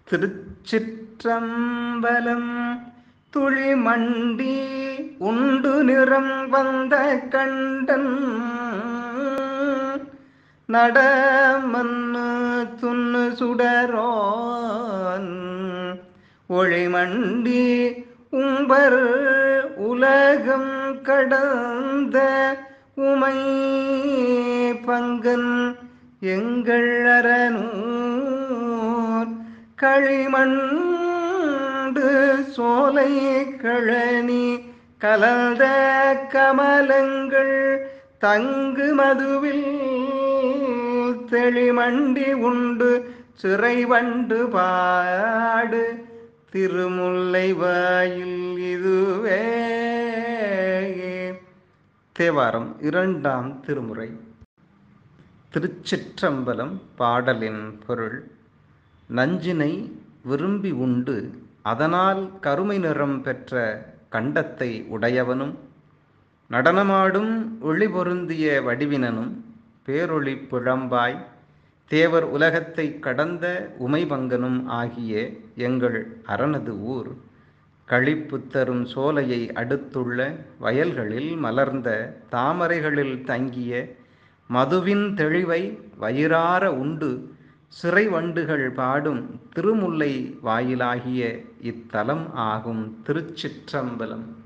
திருச்சிற்றம்பலம். துளிமண்டி உண்டு நிறம் வந்த கண்டன் நடமன்னு துண்ணு சுடரோன் ஒளிமண்டி உம்பர் உலகம் கடந்த உமை பங்கன் எங்கள் அரனூர் களிமண்டு சோலை கழனி கலந்த கமலங்கள் தங்கு மதுவில் தெளிமண்டி உண்டு சிறை வண்டு பாடு திருமுல்லை வாயில் இதுவே. தேவாரம் இரண்டாம் திருமுறை. திருச்சிற்றம்பலம். பாடலின் பொருள்: நஞ்சினை விரும்பி உண்டு அதனால் கருமை நிறம் பெற்ற கண்டத்தை உடையவனும் நடனமாடும் ஒளி பொருந்திய வடிவினனும் பேரொளி பிழம்பாய் தேவர் உலகத்தை கடந்த உமைபங்கனும் ஆகிய எங்கள் அரணது ஊர் களிப்பு தரும் சோலையை அடுத்துள்ள வயல்களில் மலர்ந்த தாமரைகளில் தங்கிய மதுவின் தெளிவை வயிறார உண்டு சிறை வண்டுகள் பாடும் திருமுல்லை வாயிலாகிய இத்தலம் ஆகும். திருச்சிற்றம்பலம்.